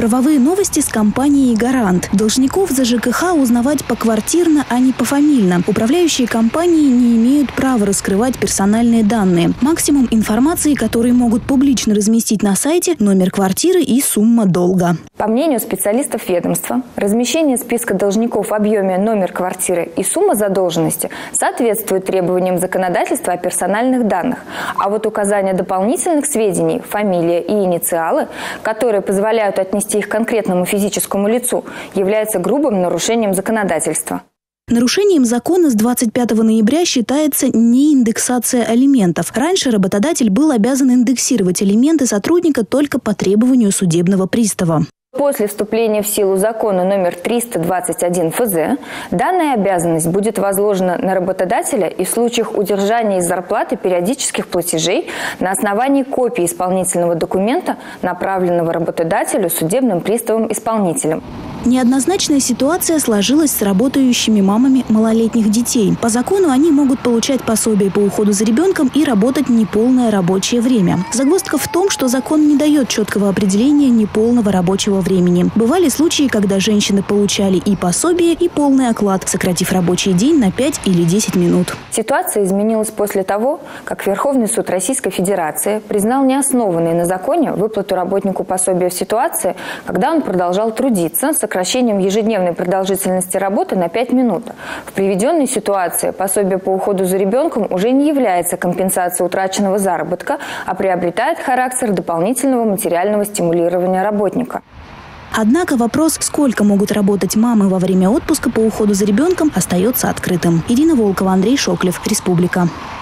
Правовые новости с компанией «Гарант». Должников за ЖКХ узнавать поквартирно, а не пофамильно. Управляющие компании не имеют права раскрывать персональные данные. Максимум информации, которые могут публично разместить на сайте, номер квартиры и сумма долга. По мнению специалистов ведомства, размещение списка должников в объеме номер квартиры и сумма задолженности соответствует требованиям законодательства о персональных данных. А вот указание дополнительных сведений, фамилия и инициалы, которые позволяют отнести их к конкретному физическому лицу, является грубым нарушением законодательства. Нарушением закона с 25 ноября считается неиндексация алиментов. Раньше работодатель был обязан индексировать алименты сотрудника только по требованию судебного пристава. После вступления в силу закона номер 321 ФЗ данная обязанность будет возложена на работодателя и в случаях удержания из зарплаты периодических платежей на основании копии исполнительного документа, направленного работодателю судебным приставом-исполнителем. Неоднозначная ситуация сложилась с работающими мамами малолетних детей. По закону они могут получать пособие по уходу за ребенком и работать неполное рабочее время. Загвоздка в том, что закон не дает четкого определения неполного рабочего времени. Бывали случаи, когда женщины получали и пособие, и полный оклад, сократив рабочий день на 5 или 10 минут. Ситуация изменилась после того, как Верховный суд Российской Федерации признал неоснованной на законе выплату работнику пособия в ситуации, когда он продолжал трудиться, сокращением ежедневной продолжительности работы на 5 минут. В приведенной ситуации пособие по уходу за ребенком уже не является компенсацией утраченного заработка, а приобретает характер дополнительного материального стимулирования работника. Однако вопрос, сколько могут работать мамы во время отпуска по уходу за ребенком, остается открытым. Ирина Волкова, Андрей Шоклев, Республика.